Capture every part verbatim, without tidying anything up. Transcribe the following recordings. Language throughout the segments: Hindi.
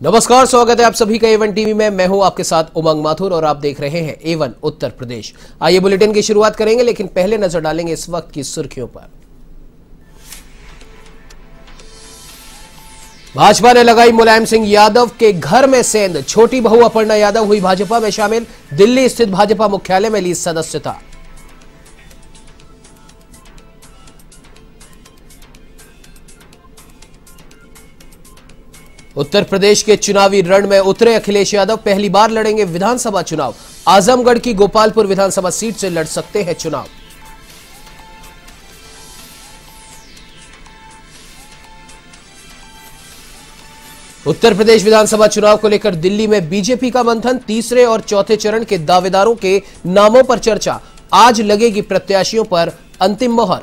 नमस्कार, स्वागत है आप सभी का एवन टीवी में। मैं हूं आपके साथ उमंग माथुर और आप देख रहे हैं एवन उत्तर प्रदेश। आइए बुलेटिन की शुरुआत करेंगे, लेकिन पहले नजर डालेंगे इस वक्त की सुर्खियों पर। भाजपा ने लगाई मुलायम सिंह यादव के घर में सेंध। छोटी बहू अपर्णा यादव हुई भाजपा में शामिल। दिल्ली स्थित भाजपा मुख्यालय में ली सदस्यता। उत्तर प्रदेश के चुनावी रण में उतरे अखिलेश यादव। पहली बार लड़ेंगे विधानसभा चुनाव। आजमगढ़ की गोपालपुर विधानसभा सीट से लड़ सकते हैं चुनाव। उत्तर प्रदेश विधानसभा चुनाव को लेकर दिल्ली में बीजेपी का मंथन। तीसरे और चौथे चरण के दावेदारों के नामों पर चर्चा। आज लगेगी प्रत्याशियों पर अंतिम मोहर।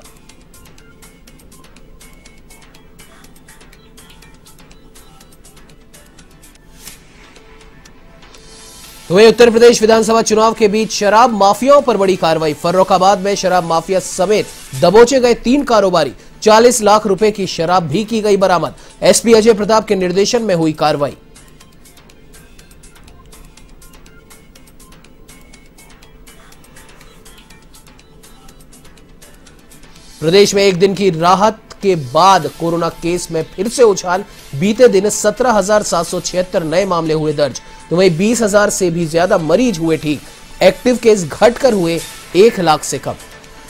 वहीं उत्तर प्रदेश विधानसभा चुनाव के बीच शराब माफियाओं पर बड़ी कार्रवाई। फर्रुखाबाद में शराब माफिया समेत दबोचे गए तीन कारोबारी। चालीस लाख रुपए की शराब भी की गई बरामद। एसपी अजय प्रताप के निर्देशन में हुई कार्रवाई। प्रदेश में एक दिन की राहत के बाद कोरोना केस में फिर से उछाल। बीते दिन सत्रह हजार सात सौ छिहत्तर नए मामले हुए दर्ज, तो वहीं बीस हजार से भी ज्यादा मरीज हुए ठीक। एक्टिव केस घटकर हुए एक लाख से कम।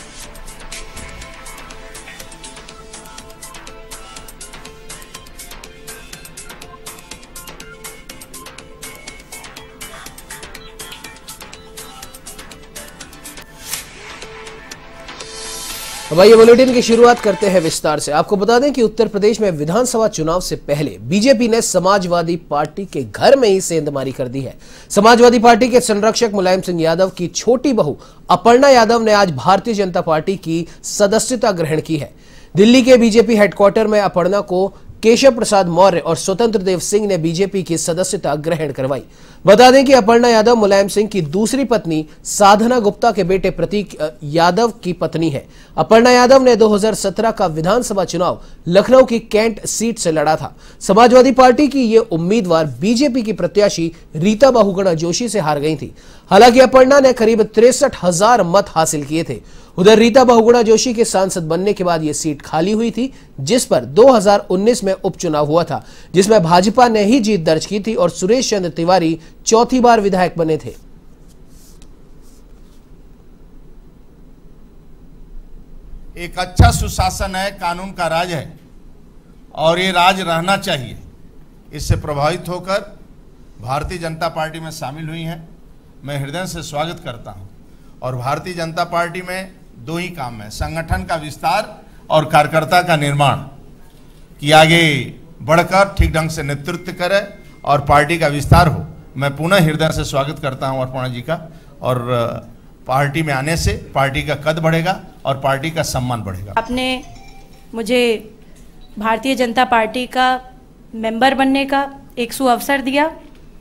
अब आइए बुलेटिन की शुरुआत करते हैं विस्तार से। आपको बता दें कि उत्तर प्रदेश में विधानसभा चुनाव से पहले बीजेपी ने समाजवादी पार्टी के घर में ही सेंधमारी कर दी है। समाजवादी पार्टी के संरक्षक मुलायम सिंह यादव की छोटी बहू अपर्णा यादव ने आज भारतीय जनता पार्टी की सदस्यता ग्रहण की है। दिल्ली के बीजेपी हेडक्वार्टर में अपर्णा को केशव प्रसाद मौर्य और स्वतंत्र देव सिंह ने बीजेपी की सदस्यता ग्रहण करवाई। बता दें कि अपर्णा यादव मुलायम सिंह की दूसरी पत्नी साधना गुप्ता के बेटे प्रतीक यादव की पत्नी है। अपर्णा यादव ने दो हज़ार सत्रह का विधानसभा चुनाव लखनऊ की कैंट सीट से लड़ा था। समाजवादी पार्टी की ये उम्मीदवार बीजेपी की प्रत्याशी रीता बहुगुणा जोशी से हार गई थी। हालांकि अपर्णा ने करीब तिरसठ हजार मत हासिल किए थे। उधर रीता बहुगुणा जोशी के सांसद बनने के बाद यह सीट खाली हुई थी, जिस पर दो हज़ार उन्नीस में उपचुनाव हुआ था, जिसमें भाजपा ने ही जीत दर्ज की थी और सुरेश चंद्र तिवारी चौथी बार विधायक बने थे। एक अच्छा सुशासन है, कानून का राज है और ये राज रहना चाहिए। इससे प्रभावित होकर भारतीय जनता पार्टी में शामिल हुई हैं। मैं हृदय से स्वागत करता हूं। और भारतीय जनता पार्टी में दो ही काम है, संगठन का विस्तार और कार्यकर्ता का निर्माण, कि आगे बढ़कर ठीक ढंग से नेतृत्व करे और पार्टी का विस्तार हो। मैं पुनः हृदय से स्वागत करता हूं अपर्णा जी का, और पार्टी में आने से पार्टी का कद बढ़ेगा और पार्टी का सम्मान बढ़ेगा। आपने मुझे भारतीय जनता पार्टी का मेंबर बनने का एक सुअवसर दिया।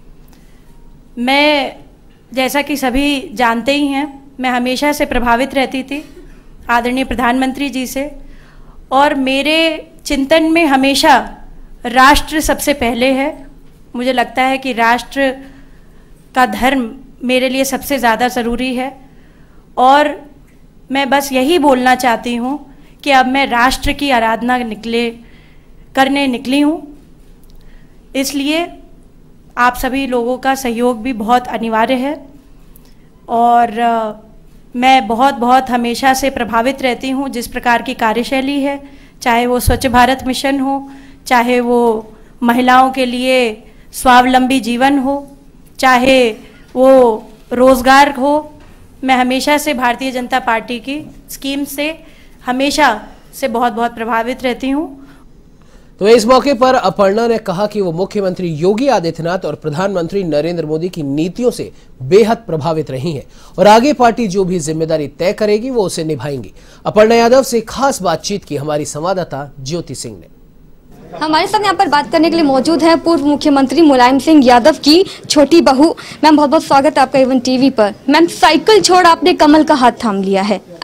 मैं, जैसा कि सभी जानते ही हैं, मैं हमेशा से प्रभावित रहती थी आदरणीय प्रधानमंत्री जी से, और मेरे चिंतन में हमेशा राष्ट्र सबसे पहले है। मुझे लगता है कि राष्ट्र का धर्म मेरे लिए सबसे ज़्यादा ज़रूरी है, और मैं बस यही बोलना चाहती हूँ कि अब मैं राष्ट्र की आराधना निकले करने निकली हूँ। इसलिए आप सभी लोगों का सहयोग भी बहुत अनिवार्य है, और आ, मैं बहुत बहुत हमेशा से प्रभावित रहती हूँ जिस प्रकार की कार्यशैली है, चाहे वो स्वच्छ भारत मिशन हो, चाहे वो महिलाओं के लिए स्वावलंबी जीवन हो, चाहे वो रोज़गार हो। मैं हमेशा से भारतीय जनता पार्टी की स्कीम से हमेशा से बहुत बहुत प्रभावित रहती हूँ। तो इस मौके पर अपर्णा ने कहा कि वो मुख्यमंत्री योगी आदित्यनाथ और प्रधानमंत्री नरेंद्र मोदी की नीतियों से बेहद प्रभावित रही हैं और आगे पार्टी जो भी जिम्मेदारी तय करेगी वो उसे निभाएंगी। अपर्णा यादव से खास बातचीत की हमारी संवाददाता ज्योति सिंह ने। हमारे साथ यहाँ पर बात करने के लिए मौजूद है पूर्व मुख्यमंत्री मुलायम सिंह यादव की छोटी बहू। मैम, बहुत बहुत स्वागत है आपका एवन टीवी पर। मैम, साइकिल छोड़ आपने कमल का हाथ थाम लिया है,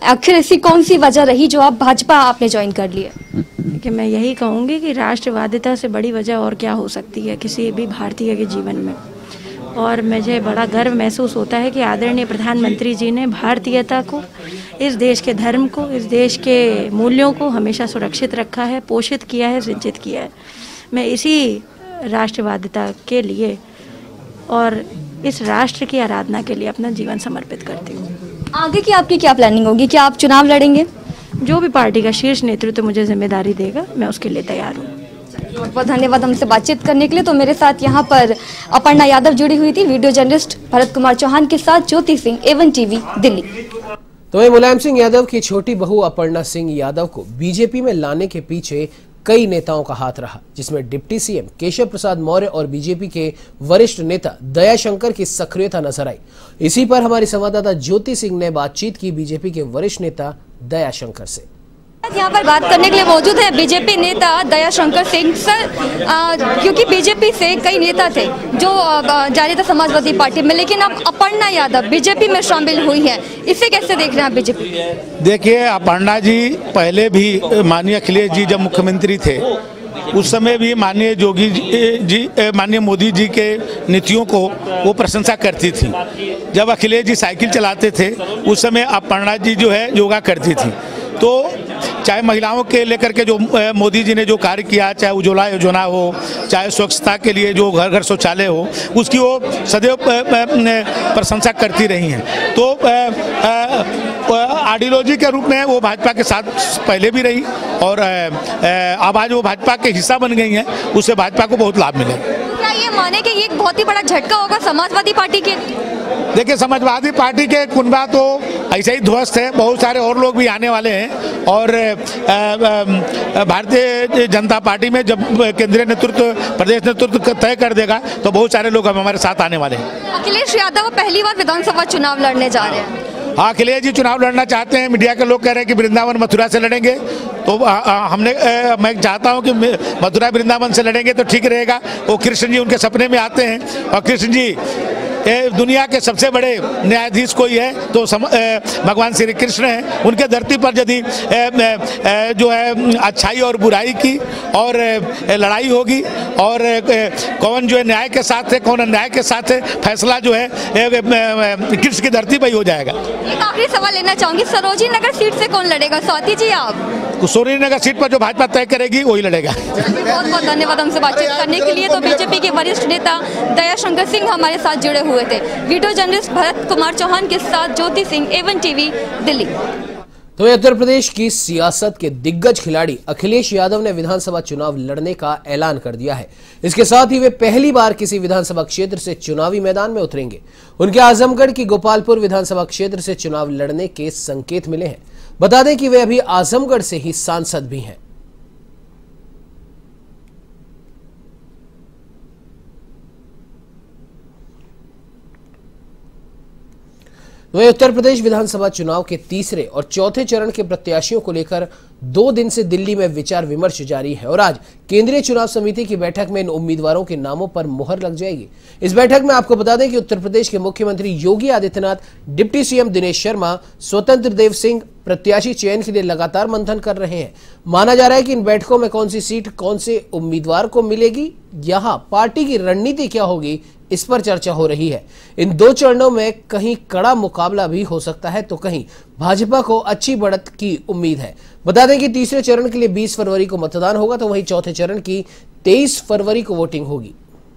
आखिर ऐसी कौन सी वजह रही जो आप भाजपा आपने ज्वाइन कर लिया? कि मैं यही कहूँगी कि राष्ट्रवादिता से बड़ी वजह और क्या हो सकती है किसी भी भारतीय के जीवन में। और मुझे बड़ा गर्व महसूस होता है कि आदरणीय प्रधानमंत्री जी ने भारतीयता को, इस देश के धर्म को, इस देश के मूल्यों को हमेशा सुरक्षित रखा है, पोषित किया है, सिंचित किया है। मैं इसी राष्ट्रवादिता के लिए और इस राष्ट्र की आराधना के लिए अपना जीवन समर्पित करती हूँ। आगे की आपकी क्या प्लानिंग होगी? क्या आप चुनाव लड़ेंगे? जो भी पार्टी का शीर्ष नेतृत्व मुझे जिम्मेदारी देगा, मैं उसके लिए तैयार हूँ। बहुत बहुत धन्यवाद हमसे बातचीत करने के लिए। तो मेरे साथ यहाँ पर अपर्णा यादव जुड़ी हुई थी, वीडियो जर्नलिस्ट भरत कुमार चौहान के साथ ज्योति सिंह, एवन टीवी दिल्ली। तो वहीं मुलायम सिंह यादव की छोटी बहू अपर्णा सिंह यादव को बीजेपी में लाने के पीछे कई नेताओं का हाथ रहा, जिसमें डिप्टी सीएम केशव प्रसाद मौर्य और बीजेपी के वरिष्ठ नेता दयाशंकर की सक्रियता नजर आई। इसी पर हमारी संवाददाता ज्योति सिंह ने बातचीत की बीजेपी के वरिष्ठ नेता दयाशंकर से। यहाँ पर बात करने के लिए मौजूद है बीजेपी नेता दयाशंकर सिंह। सर, आ, क्योंकि बीजेपी से कई नेता थे जो जा रहे थे समाजवादी पार्टी में, लेकिन अब अपर्णा यादव बीजेपी में शामिल हुई है, इसे कैसे देख रहे हैं आप बीजेपी? देखिए, अपर्णा जी पहले भी माननीय अखिलेश जी जब मुख्यमंत्री थे उस समय भी माननीय योगी जी, माननीय मोदी जी के नीतियों को वो प्रशंसा करती थी। जब अखिलेश जी साइकिल चलाते थे उस समय अपर्णा जी जो है योगा करती थी। तो चाहे महिलाओं के लेकर के जो मोदी जी ने जो कार्य किया, चाहे उज्ज्वला योजना हो, चाहे स्वच्छता के लिए जो घर घर शौचालय हो, उसकी वो सदैव प्रशंसा करती रही हैं। तो आइडियोलॉजी के रूप में वो भाजपा के साथ पहले भी रही और अब आज वो भाजपा के हिस्सा बन गई हैं, उससे भाजपा को बहुत लाभ मिलेगा। क्या ये माने कि ये एक बहुत ही बड़ा झटका होगा समाजवादी पार्टी के? देखिए, समाजवादी पार्टी के कुनबा तो ऐसे ही ध्वस्त है, बहुत सारे और लोग भी आने वाले हैं और भारतीय जनता पार्टी में जब केंद्रीय नेतृत्व, प्रदेश नेतृत्व तय कर देगा तो बहुत सारे लोग हमारे साथ आने वाले हैं। अखिलेश यादव पहली बार विधानसभा चुनाव लड़ने जा रहे हैं। हाँ, अखिलेश जी चुनाव लड़ना चाहते हैं। मीडिया के लोग कह रहे हैं कि वृंदावन मथुरा से लड़ेंगे, तो आ, आ, हमने आ, मैं चाहता हूं कि मथुरा वृंदावन से लड़ेंगे तो ठीक रहेगा। वो कृष्ण जी उनके सपने में आते हैं और कृष्ण जी दुनिया के सबसे बड़े न्यायाधीश कोई है तो सम, ए, भगवान श्री कृष्ण हैं। उनके धरती पर यदि जो है अच्छाई और बुराई की और ए, लड़ाई होगी और ए, कौन जो है न्याय के साथ है, कौन अन्याय के साथ है, फैसला जो है कृष्ण की धरती पर ही हो जाएगा। एक आखिरी सवाल लेना चाहूंगी, सरोजी नगर सीट से कौन लड़ेगा, स्वाति जी आप? सरोजी नगर सीट पर जो भाजपा तय करेगी वही लड़ेगा। बहुत बहुत धन्यवाद हमसे बातचीत करने के लिए। तो बीजेपी के वरिष्ठ नेता दयाशंकर सिंह हमारे साथ जुड़े हुए थे। वीडियो जर्नलिस्ट भरत कुमार चौहान के साथ ज्योति सिंह, एवन टीवी दिल्ली। तो उत्तर प्रदेश की सियासत के दिग्गज खिलाड़ी अखिलेश यादव ने विधानसभा चुनाव लड़ने का ऐलान कर दिया है। इसके साथ ही वे पहली बार किसी विधानसभा क्षेत्र से चुनावी मैदान में उतरेंगे। उनके आजमगढ़ की गोपालपुर विधानसभा क्षेत्र से चुनाव लड़ने के संकेत मिले हैं। बता दें कि वे अभी आजमगढ़ से ही सांसद भी हैं। वहीं उत्तर प्रदेश विधानसभा चुनाव के तीसरे और चौथे चरण के प्रत्याशियों को लेकर दो दिन से दिल्ली में विचार विमर्श जारी है और आज केंद्रीय चुनाव समिति की बैठक में इन उम्मीदवारों के नामों पर मुहर लग जाएगी। इस बैठक में आपको बता दें कि उत्तर प्रदेश के मुख्यमंत्री योगी आदित्यनाथ, डिप्टी सीएम दिनेश शर्मा, स्वतंत्र देव सिंह प्रत्याशी चयन के लिए लगातार मंथन कर रहे हैं। माना जा रहा है कि इन बैठकों में कौन सी सीट कौन से उम्मीदवार को मिलेगी, यहाँ पार्टी की रणनीति क्या होगी, इस पर चर्चा हो रही है। इन दो चरणों में कहीं कड़ा मुकाबला भी हो सकता है तो कहीं भाजपा को अच्छी बढ़त की उम्मीद है। बता दें कि तीसरे चरण के लिए बीस फरवरी को मतदान होगा तो वहीं चौथे चरण की तेईस फरवरी को वोटिंग होगी।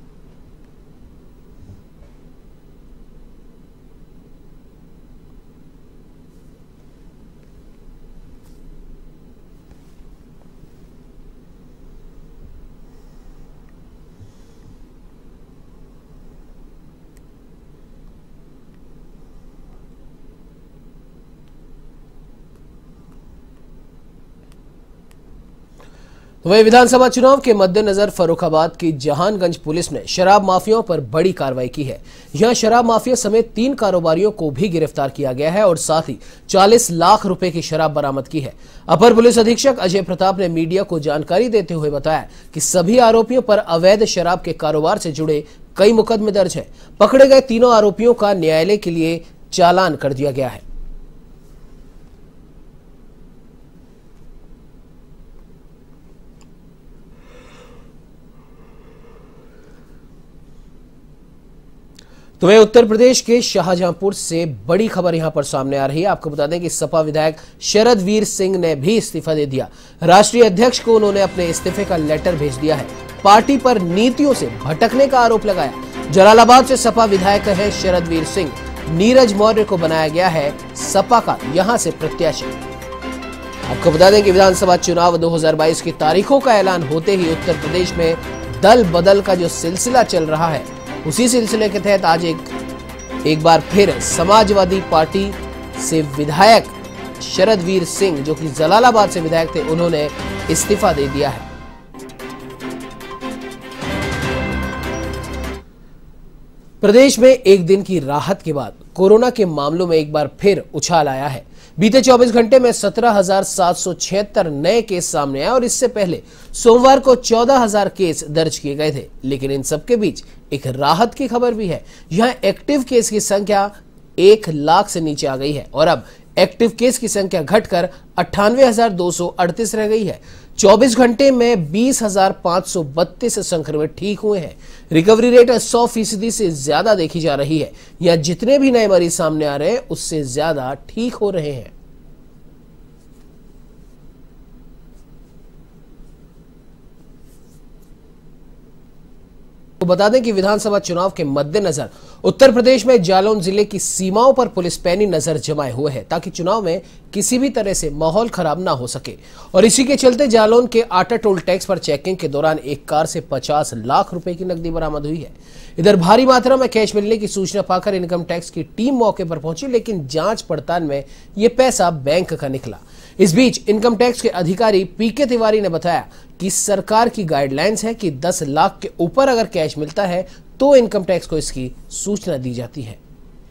तो वही विधानसभा चुनाव के मद्देनजर फर्रुखाबाद की जहानगंज पुलिस ने शराब माफियाओं पर बड़ी कार्रवाई की है। यहां शराब माफिया समेत तीन कारोबारियों को भी गिरफ्तार किया गया है और साथ ही चालीस लाख रुपए की शराब बरामद की है। अपर पुलिस अधीक्षक अजय प्रताप ने मीडिया को जानकारी देते हुए बताया कि सभी आरोपियों पर अवैध शराब के कारोबार से जुड़े कई मुकदमे दर्ज है। पकड़े गए तीनों आरोपियों का न्यायालय के लिए चालान कर दिया गया है। तो वह उत्तर प्रदेश के शाहजहांपुर से बड़ी खबर यहां पर सामने आ रही है। आपको बता दें कि सपा विधायक शरद वीर सिंह ने भी इस्तीफा दे दिया। राष्ट्रीय अध्यक्ष को उन्होंने अपने इस्तीफे का लेटर भेज दिया है। पार्टी पर नीतियों से भटकने का आरोप लगाया। जलालाबाद से सपा विधायक है शरद वीर सिंह। नीरज मौर्य को बनाया गया है सपा का यहां से प्रत्याशी। आपको बता दें कि विधानसभा चुनाव दो हज़ार बाईस की तारीखों का ऐलान होते ही उत्तर प्रदेश में दल बदल का जो सिलसिला चल रहा है, उसी सिलसिले के तहत आज एक एक बार फिर समाजवादी पार्टी से विधायक शरद वीर सिंह, जो कि जलालाबाद से विधायक थे, उन्होंने इस्तीफा दे दिया है। प्रदेश में एक दिन की राहत के बाद कोरोना के मामलों में एक बार फिर उछाल आया है। बीते चौबीस घंटे में सत्रह हजार सात सौ छिहत्तर नए केस सामने आए और इससे पहले सोमवार को चौदह हजार केस दर्ज किए गए थे। लेकिन इन सबके बीच एक राहत की खबर भी है। यहां एक्टिव केस की संख्या एक लाख से नीचे आ गई है और अब एक्टिव केस की संख्या घटकर अट्ठानवे हजार दो सौ अड़तीस रह गई है। चौबीस घंटे में बीस हजार पांच सौ बत्तीस संक्रमित ठीक हुए हैं। रिकवरी रेट सौ फीसदी से ज्यादा देखी जा रही है। यहां जितने भी नए मरीज सामने आ रहे हैं, उससे ज्यादा ठीक हो रहे हैं। तो बता दें कि विधानसभा चुनाव के मद्देनजर उत्तर प्रदेश में जालौन जिले की सीमाओं पर पुलिस पैनी नजर जमाए हुए है, ताकि चुनाव में किसी भी तरह से माहौल खराब ना हो सके। और इसी के चलते जालौन के आटा टोल टैक्स पर चेकिंग के दौरान एक कार से पचास लाख रुपए की नकदी बरामद हुई है। इधर भारी मात्रा में कैश मिलने की सूचना पाकर इनकम टैक्स की टीम मौके पर पहुंची, लेकिन जांच पड़ताल में यह पैसा बैंक का निकला। इस बीच इनकम टैक्स के अधिकारी पीके तिवारी ने बताया कि सरकार की गाइडलाइंस है कि दस लाख के ऊपर अगर कैश मिलता है तो इनकम टैक्स को इसकी सूचना दी जाती है।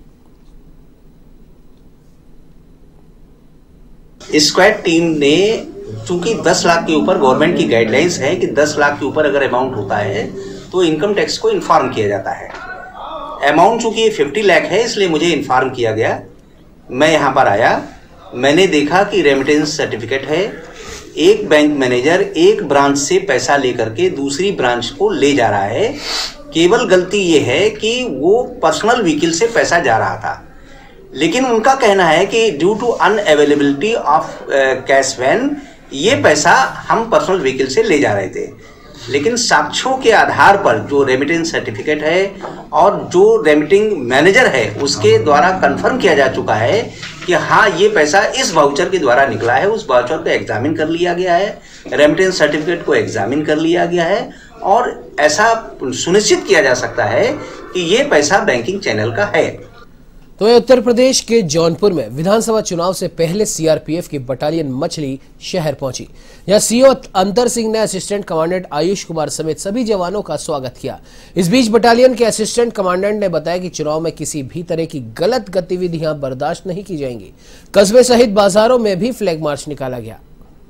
स्क्वाड टीम ने, चूंकि दस लाख के ऊपर गवर्नमेंट की गाइडलाइंस है कि दस लाख के ऊपर अगर अमाउंट होता है तो इनकम टैक्स को इन्फॉर्म किया जाता है। अमाउंट चूंकि ये पचास लाख है, इसलिए मुझे इन्फॉर्म किया गया। मैं यहां पर आया, मैंने देखा कि रेमिटेंस सर्टिफिकेट है। एक बैंक मैनेजर एक ब्रांच से पैसा लेकर के दूसरी ब्रांच को ले जा रहा है। केवल गलती ये है कि वो पर्सनल व्हीकल से पैसा जा रहा था, लेकिन उनका कहना है कि due to unavailability of cash van ये पैसा हम पर्सनल व्हीकल से ले जा रहे थे। लेकिन साक्ष्यों के आधार पर जो रेमिटेंस सर्टिफिकेट है और जो रेमिटिंग मैनेजर है उसके द्वारा कंफर्म किया जा चुका है कि हाँ ये पैसा इस वाउचर के द्वारा निकला है। उस वाउचर को एग्जामिन कर लिया गया है, रेमिटेंस सर्टिफिकेट को एग्जामिन कर लिया गया है और ऐसा सुनिश्चित किया जा सकता है कि ये पैसा बैंकिंग चैनल का है। तो उत्तर प्रदेश के जौनपुर में विधानसभा चुनाव से पहले सीआरपीएफ की बटालियन मछली शहर पहुंची। यहां सीओ अंतर सिंह ने असिस्टेंट कमांडेंट आयुष कुमार समेत सभी जवानों का स्वागत किया। इस बीच बटालियन के असिस्टेंट कमांडेंट ने बताया कि चुनाव में किसी भी तरह की गलत गतिविधियां बर्दाश्त नहीं की जाएंगी। कस्बे सहित बाजारों में भी फ्लैग मार्च निकाला गया।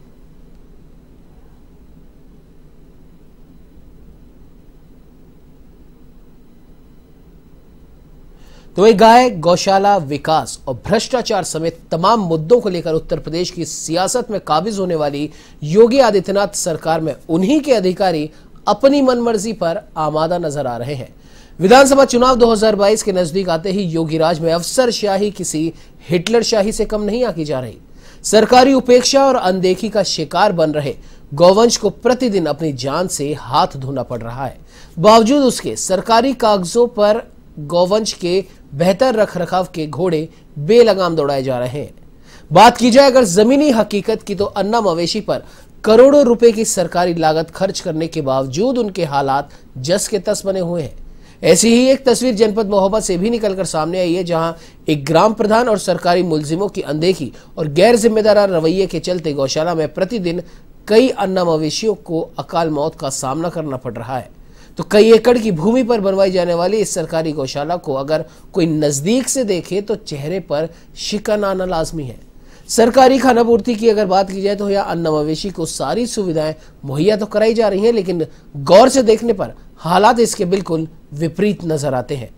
तो वही गाय, गौशाला, विकास और भ्रष्टाचार समेत तमाम मुद्दों को लेकर उत्तर प्रदेश की सियासत में काबिज होने वाली योगी आदित्यनाथ सरकार में उन्हीं के अधिकारी अपनी मनमर्जी पर आमादा नजर आ रहे हैं। विधानसभा चुनाव दो हज़ार बाईस के नजदीक आते ही योगी राज में अफसरशाही किसी हिटलर शाही से कम नहीं आंकी जा रही। सरकारी उपेक्षा और अनदेखी का शिकार बन रहे गौवंश को प्रतिदिन अपनी जान से हाथ धोना पड़ रहा है। बावजूद उसके सरकारी कागजों पर गौवंश के बेहतर रखरखाव के घोड़े बेलगाम दौड़ाए जा रहे हैं। बात की जाए अगर जमीनी हकीकत की, तो अन्ना मवेशी पर करोड़ों रुपए की सरकारी लागत खर्च करने के बावजूद उनके हालात जस के तस बने हुए हैं। ऐसी ही एक तस्वीर जनपद महोबा से भी निकलकर सामने आई है, जहां एक ग्राम प्रधान और सरकारी मुलजिमों की अनदेखी और गैर जिम्मेदार रवैये के चलते गौशाला में प्रतिदिन कई अन्ना मवेशियों को अकाल मौत का सामना करना पड़ रहा है। तो कई एकड़ की भूमि पर बनवाई जाने वाली इस सरकारी गौशाला को अगर कोई नजदीक से देखे तो चेहरे पर शिकन आना लाजमी है। सरकारी खानापूर्ति की अगर बात की जाए तो यह अन्ना मवेशी को सारी सुविधाएं मुहैया तो कराई जा रही हैं, लेकिन गौर से देखने पर हालात इसके बिल्कुल विपरीत नजर आते हैं।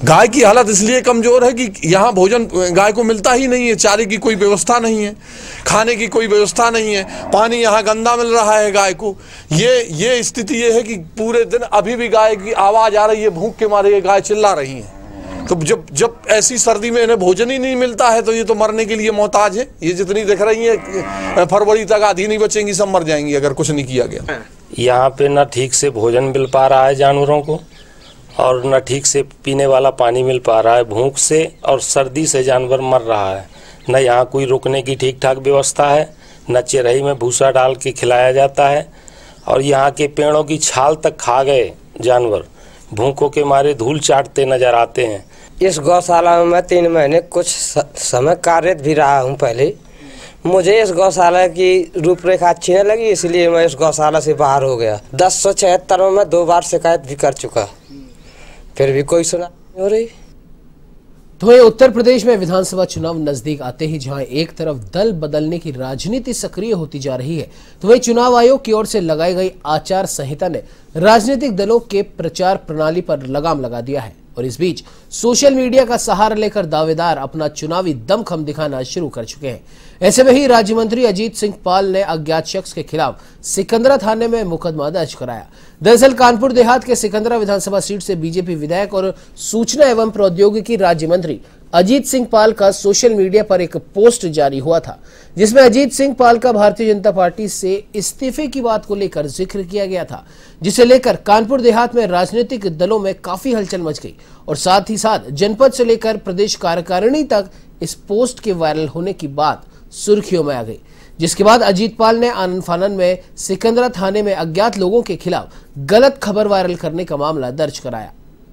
गाय की हालत इसलिए कमजोर है कि यहाँ भोजन गाय को मिलता ही नहीं है, चारे की कोई व्यवस्था नहीं है, खाने की कोई व्यवस्था नहीं है, पानी यहाँ गंदा मिल रहा है गाय को। ये ये स्थिति ये है कि पूरे दिन अभी भी गाय की आवाज़ आ रही है, भूख के मारे ये गाय चिल्ला रही हैं। तो जब जब ऐसी सर्दी में इन्हें भोजन ही नहीं मिलता है तो ये तो मरने के लिए मोहताज है। ये जितनी दिख रही है फरवरी तक आधी नहीं बचेंगी, सब मर जाएंगी अगर कुछ नहीं किया गया। यहाँ पे ना ठीक से भोजन मिल पा रहा है जानवरों को और न ठीक से पीने वाला पानी मिल पा रहा है। भूख से और सर्दी से जानवर मर रहा है। न यहाँ कोई रुकने की ठीक ठाक व्यवस्था है, न चरही में भूसा डाल के खिलाया जाता है और यहाँ के पेड़ों की छाल तक खा गए जानवर, भूखों के मारे धूल चाटते नजर आते हैं। इस गौशाला में मैं तीन महीने कुछ समय कार्यरत भी रहा हूँ। पहले मुझे इस गौशाला की रूपरेखा अच्छी नहीं लगी, इसलिए मैं इस गौशाला से बाहर हो गया। दस सौ छिहत्तर में मैं दो बार शिकायत भी कर चुका, फिर भी कोई सुना नहीं हो रही। तो ये उत्तर प्रदेश में विधानसभा चुनाव नजदीक आते ही जहां एक तरफ दल बदलने की राजनीति सक्रिय होती जा रही है, तो वही चुनाव आयोग की ओर से लगाई गई आचार संहिता ने राजनीतिक दलों के प्रचार प्रणाली पर लगाम लगा दिया है। और इस बीच सोशल मीडिया का सहारा लेकर दावेदार अपना चुनावी दमखम दिखाना शुरू कर चुके हैं। ऐसे में ही राज्य मंत्री अजीत सिंह पाल ने अज्ञात शख्स के खिलाफ सिकंदरा थाने में मुकदमा दर्ज कराया। दरअसल कानपुर देहात के सिकंदरा विधानसभा सीट से बीजेपी विधायक और सूचना एवं प्रौद्योगिकी राज्य मंत्री अजीत सिंह पाल का सोशल मीडिया पर एक पोस्ट जारी हुआ था, जिसमें अजीत सिंह पाल का भारतीय जनता पार्टी से इस्तीफे की बात को लेकर जिक्र किया गया था, जिसे लेकर कानपुर देहात में राजनीतिक दलों में काफी हलचल मच गई और साथ ही साथ जनपद से लेकर प्रदेश कार्यकारिणी तक इस पोस्ट के वायरल होने की बात सुर्खियों में आ गई। जिसके बाद अजीत पाल ने आनन फानन में सिकंदरा थाने में अज्ञात लोगों के खिलाफ गलत खबर वायरल करने का मामला दर्ज कराया।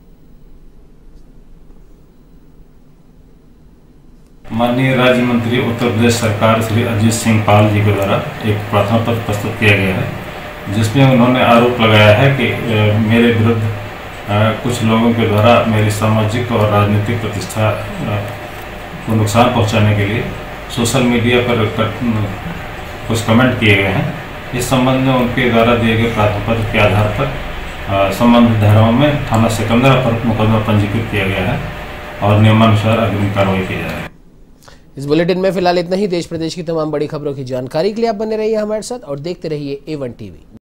माननीय राज्य मंत्री उत्तर प्रदेश सरकार श्री अजीत सिंह पाल जी के द्वारा एक प्रार्थना पत्र प्रस्तुत किया गया है, जिसमें उन्होंने आरोप लगाया है कि मेरे विरुद्ध कुछ लोगों के द्वारा मेरी सामाजिक और राजनीतिक प्रतिष्ठा को नुकसान पहुंचाने के लिए सोशल मीडिया पर कुछ कमेंट किए गए हैं। इस संबंध में उनके द्वारा दिए गए प्रार्थना पत्र के आधार पर संबंधित धाराओं में थाना सिकंदरा पर मुकदमा पंजीकृत किया गया है और नियमानुसार अग्रिम कार्रवाई की जा रही है। इस बुलेटिन में फिलहाल इतना ही। देश प्रदेश की तमाम बड़ी खबरों की जानकारी के लिए आप बने रहिए हमारे साथ और देखते रहिए ए वन टीवी।